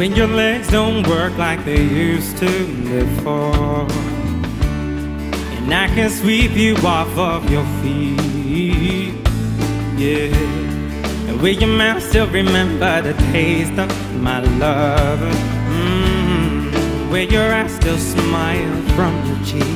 when your legs don't work like they used to before, and I can sweep you off of your feet, yeah. And will your mouth still remember the taste of my love? Will your eyes still smile from your cheek?